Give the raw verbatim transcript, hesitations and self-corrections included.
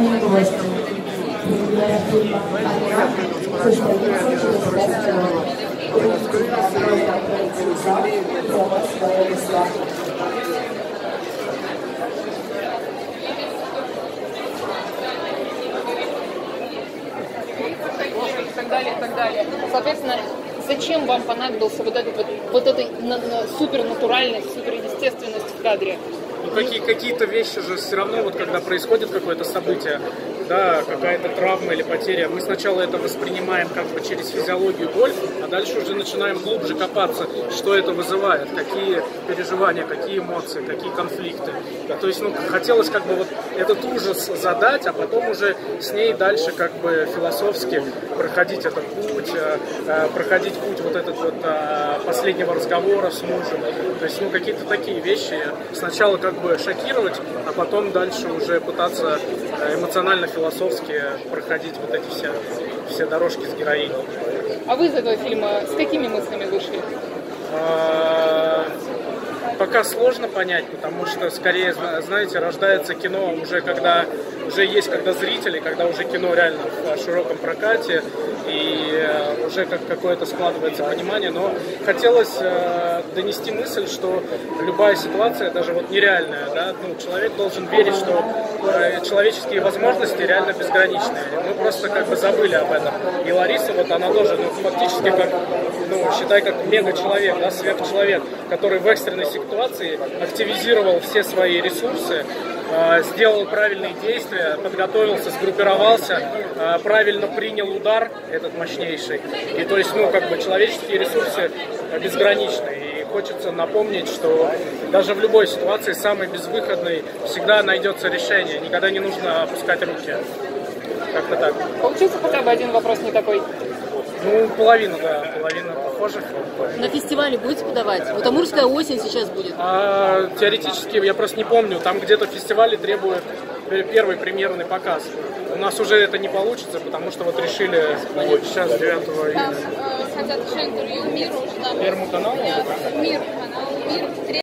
И так далее, и так далее. Соответственно, зачем вам понадобился вот этот вот, вот этой супернатуральность, суперестественность в кадре? Ну, какие, какие-то вещи же все равно, вот когда происходит какое-то событие, да, какая-то травма или потеря, мы сначала это воспринимаем как бы через физиологию, боль, а дальше уже начинаем глубже копаться, что это вызывает, какие переживания, какие эмоции, какие конфликты. Да, то есть, ну, хотелось как бы вот этот ужас задать, а потом уже с ней дальше как бы философски проходить этот путь, э, проходить путь вот этот вот э, последнего разговора с мужем. То есть, ну, какие-то такие вещи. Сначала как бы шокировать, а потом дальше уже пытаться эмоционально-философски проходить вот эти все, все дорожки с героиней. А вы из этого фильма с какими мыслями вышли? А, пока сложно понять, потому что, скорее, знаете, рождается кино уже когда уже есть когда зрители, когда уже кино реально в широком прокате, и уже как какое-то складывается понимание, но хотелось э, донести мысль, что любая ситуация, даже вот нереальная, да, ну, человек должен верить, что э, человеческие возможности реально безграничные. Мы просто как бы забыли об этом. И Лариса, вот она тоже, ну, фактически как, ну, считай, как мега-человек, да, сверхчеловек, который в экстренной ситуации активизировал все свои ресурсы, сделал правильные действия, подготовился, сгруппировался, правильно принял удар, этот мощнейший. И то есть, ну, как бы человеческие ресурсы безграничны. И хочется напомнить, что даже в любой ситуации, самой безвыходной, всегда найдется решение. Никогда не нужно опускать руки. Как-то так. Получился хотя бы один вопрос не такой? Ну, половина, да, половина похожих. На фестивале будете подавать? Вот «Амурская осень» сейчас будет. А, теоретически, я просто не помню, там где-то фестивали требуют первый премьерный показ. У нас уже это не получится, потому что вот решили вот, сейчас девятого июня. Хотят еще интервью Миру. Первому каналу? Мир, канал Мир.